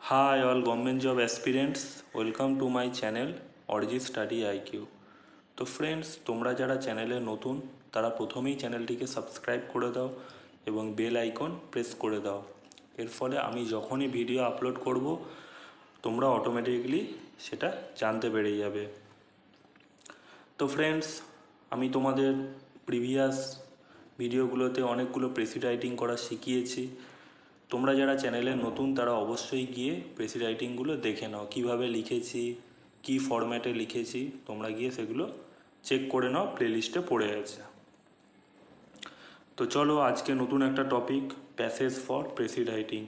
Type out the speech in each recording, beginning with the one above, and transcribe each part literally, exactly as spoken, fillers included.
Hi all government job aspirants, welcome to my channel Arijit study IQ. তো friends, তোমরা যারা চ্যানেলে নতুন তারা প্রথমেই চ্যানেলটিকে সাবস্ক্রাইব করে দাও এবং বেল আইকন প্রেস করে দাও। এর ফলে আমি যখনই ভিডিও আপলোড করব তোমরা অটোমেটিকলি সেটা জানতে পেরে যাবে। তো ফ্রেন্ডস, আমি তোমাদের প্রিভিয়াস ভিডিওগুলোতে অনেকগুলো প্রেসি রাইটিং করা শিখিয়েছি। তোমরা যারা চ্যানেলে নতুন তারা অবশ্যই গিয়ে প্রেসি রাইটিংগুলো দেখে নাও, কীভাবে লিখেছি, কী ফরম্যাটে লিখেছি, তোমরা গিয়ে সেগুলো চেক করে নাও, প্লেলিস্টে পড়ে আছে। তো চলো আজকে নতুন একটা topic, passage for precis writing.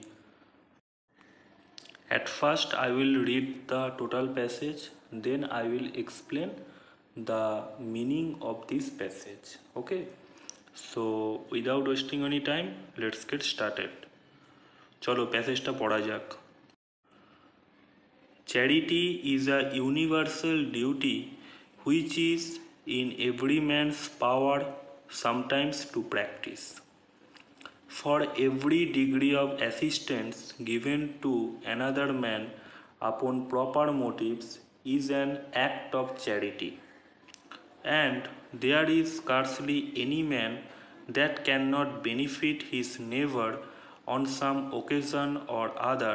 At first I will read the total passage, then I will explain the meaning of this passage. Okay, so without wasting any time, let's get started. চলো প্যাসেজটা পড়া যাক। Charity is a universal duty which is in every man's power sometimes to practice. For every degree of assistance given to another man upon proper motives is an act of charity, and there is scarcely any man that cannot benefit his neighbor on some occasion or other.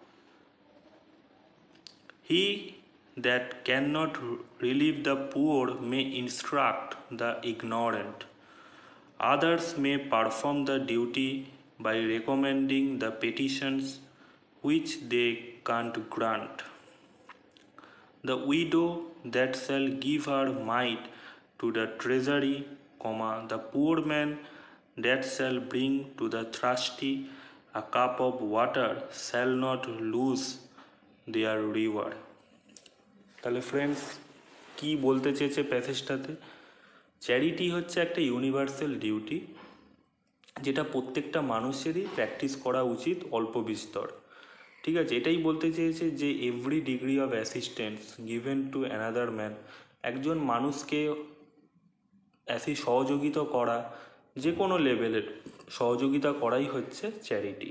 He that cannot relieve the poor may instruct the ignorant. Others may perform the duty by recommending the petitions which they can't grant. The widow that shall give her mite to the treasury, comma, the poor man that shall bring to the thirsty a cup of water shall not lose their reward. তাহলে friends, কি বলতে চেয়েছে প্যাসেজটাতে? Charity হচ্ছে একটা universal duty যেটা প্রত্যেকটা মানুষেরই practice করা উচিত অল্প বিস্তর। ঠিক আছে, এটাই বলতে চেয়েছে যে every degree of assistance given to another man, একজন মানুষকে অ্যাসি সহযোগিতা করা, যে কোনো লেভেলের সহযোগিতা করাই হচ্ছে চ্যারিটি।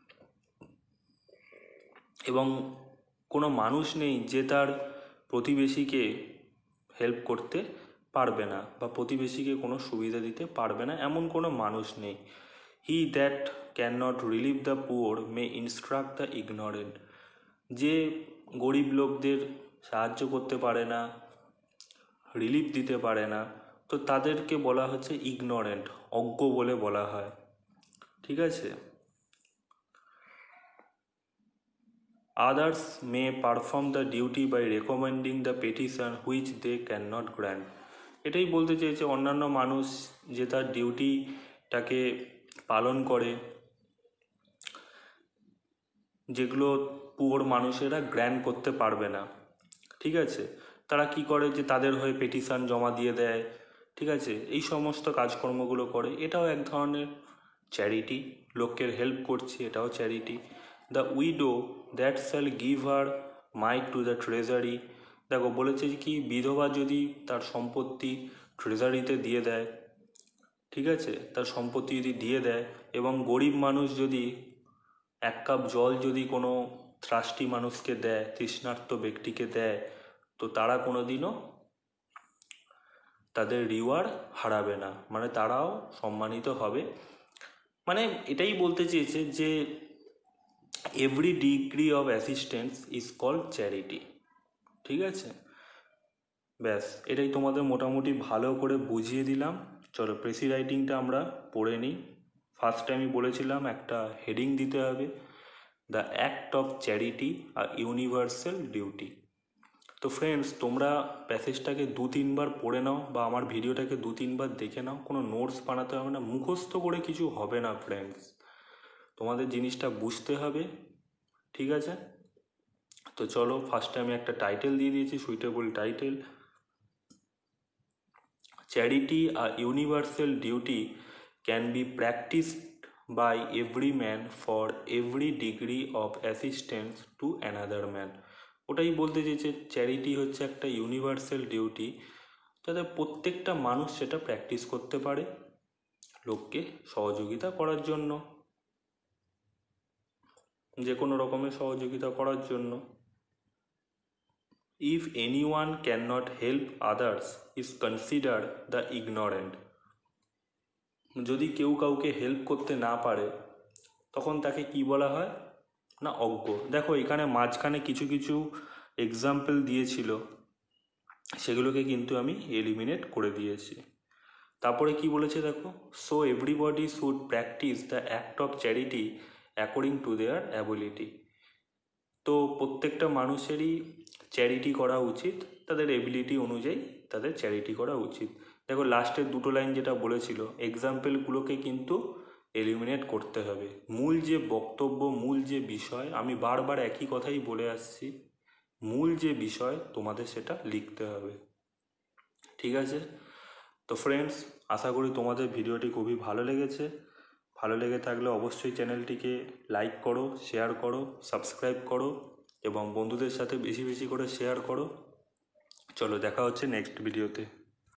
এবং কোনো মানুষ নেই যে তার প্রতিবেশীকে হেল্প করতে পারবে না বা প্রতিবেশীকে কোনো সুবিধা দিতে পারবে না, এমন কোনো মানুষ নেই। He that can not relieve the poor may instruct the ignorant, যে গরিব লোকদের সাহায্য করতে পারে না, রিলিফ দিতে পারে না, তো তাদেরকে বলা হচ্ছে ইগনোরেন্ট, অজ্ঞ বলে বলা হয়। ঠিক আছে, others may perform the duty by recommending the petition which they cannot grant. এটাই বলতে চেয়েছে অন্যান্য মানুষ যে তার ডিউটিটাকে পালন করে, যেগুলো পুয়ার মানুষেরা গ্র্যান্ট করতে পারবে না। ঠিক আছে, তারা কি করে যে তাদের হয়ে পেটিশন জমা দিয়ে দেয়। ঠিক আছে, এই সমস্ত কাজকর্মগুলো করে, এটাও এক ধরনের চ্যারিটি, লোকের হেল্প করছে, এটাও charity. The widow that shall give her mite to the treasury, দেখো বলেছে কি বিধবা যদি তার সম্পত্তি ট্রেজারিতে দিয়ে দেয়, ঠিক আছে, তার সম্পত্তি যদি দিয়ে দেয়, এবং গরিব মানুষ যদি এক কাপ জল যদি কোনো থ্রাস্টি মানুষকে দেয়, তৃষ্ণার্ত ব্যক্তিকে দেয়, তো তারা কোনো দিনও তাদের রিওয়ার্ড হারাবে না, মানে তারাও সম্মানিত হবে। মানে এটাই বলতে চেয়েছে যে every degree of assistance is called charity. ঠিক আছে, ব্যাস এটাই তোমাদের মোটামুটি ভালো করে বুঝিয়ে দিলাম। চলো প্রেসি রাইটিংটা আমরা পড়ে নিই। ফার্স্টে আমি বলেছিলাম একটা হেডিং দিতে হবে, দ্য অ্যাক্ট অফ চ্যারিটি আর ইউনিভার্সাল ডিউটি। তো ফ্রেন্ডস, তোমরা প্যাসেজটাকে দু তিনবার পড়ে নাও বা আমার ভিডিওটাকে দু তিনবার দেখে নাও, কোনো নোটস বানাতে হবে না, মুখস্থ করে কিছু হবে না ফ্রেন্ডস, তোমাদের জিনিসটা বুঝতে হবে। ঠিক আছে, তো চলো ফার্স্টে আমি একটা টাইটেল দিয়ে দিয়েছি, সুইটেবল টাইটেল, চ্যারিটি আর universal duty can be practised by every man for every degree of assistance to another man. ওটাই বলতে চেয়েছে চ্যারিটি হচ্ছে একটা ইউনিভার্সাল ডিউটি যাতে প্রত্যেকটা মানুষ সেটা প্র্যাকটিস করতে পারে লোককে সহযোগিতা করার জন্য। যে কোনো রকমের সহযোগিতা করার জন্য। If any one can not help others is considered the ignorant. যদি কেউ কাউকে হেল্প করতে না পারে তখন তাকে কি বলা হয় না অজ্ঞ। দেখো এখানে মাঝখানে কিছু কিছু এক্সাম্পল দিয়েছিল, সেগুলোকে কিন্তু আমি এলিমিনেট করে দিয়েছি। তারপরে কি বলেছে দেখো, so everybody should practise the act of charity according to their ability. তো প্রত্যেকটা মানুষেরই চ্যারিটি করা উচিত, তাদের এবিলিটি অনুযায়ী তাদের চ্যারিটি করা উচিত। দেখো লাস্টের দুটো লাইন যেটা বলেছিল, এক্সাম্পলগুলোকে কিন্তু এলিমিনেট করতে হবে। মূল যে বক্তব্য, মূল যে বিষয়, আমি বারবার একই কথাই বলে আসছি, মূল যে বিষয় তোমাদের সেটা লিখতে হবে। ঠিক আছে? তো ফ্রেন্ডস, আশা করি তোমাদের ভিডিওটি খুবই ভালো লেগেছে। ভালো লেগে থাকলে অবশ্যই চ্যানেলটিকে লাইক করো, শেয়ার করো, সাবস্ক্রাইব করো এবং বন্ধুদের সাথে বেশি বেশি করে শেয়ার করো। চলো দেখা হচ্ছে নেক্সট ভিডিওতে।